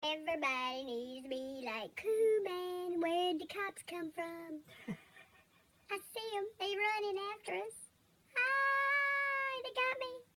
Everybody needs to be like Cool Man. Where'd the cops come from? I see 'em. They running after us.